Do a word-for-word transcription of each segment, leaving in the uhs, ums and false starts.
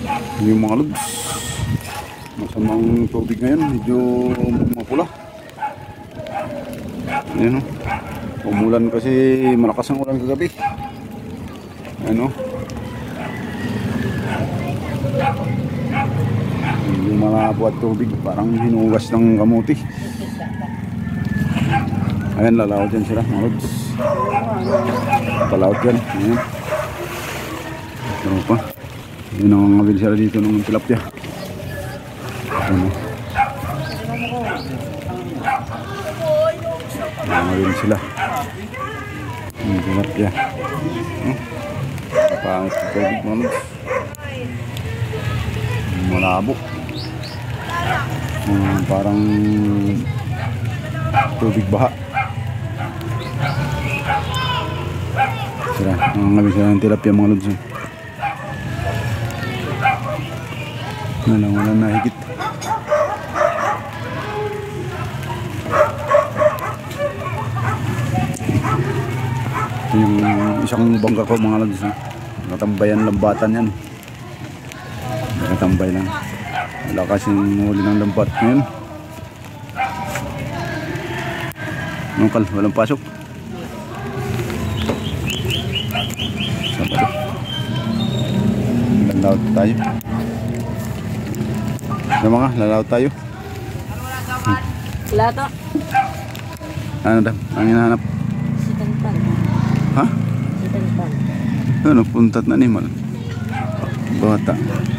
Yung mga lods, masamang tubig ngayon, medyo mapula. Ayan o, umulan kasi, malakas ang ulan kagabi. Ayan o, yung mga buhat tubig parang hinugas ng kamuti. Ayan, lalaot dyan sila mga lods, palaot dyan. Ayan, ano pa, yun ang ngabil sila dito ng tilapia. Ano, ngabil sila ng tilapia. Ano, kapangit sa tubig mga lods, malabo. Um, parang tubig baha. Sira, nangangabi sila ng tilapia mga lods. Wala, wala na higit. Ito yung isang bangka ko mga lods. Natambayan lambatan yan. Natambay lang. Wala kasing huli ng lambat ngayon. Nungkal, walang pasok. Saan pa ito? Lalaot tayo. Ano mga, lalaot tayo. Lato. Ano daw, ang hinahanap? Sitanpan. Ha? Sitanpan. Ano, puntat na animal. Bata.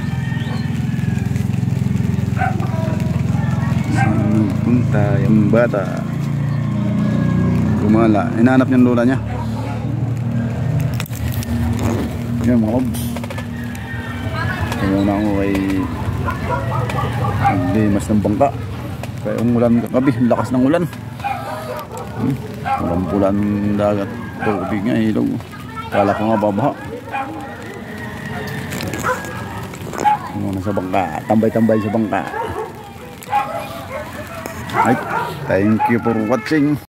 Saan punta yung bata? Gumala. Hinahanap niya ang lola niya. Yan mga lobs. Kaya na ako ay naglimas ng bangka. Kaya umulan kagabi, lakas ng ulan. Hmm, walang bulan dagat. Tubig nga ilaw. Kala ko nga babaha. Muna sa bangka, tambay-tambay sa bangka. Right, thank you for watching.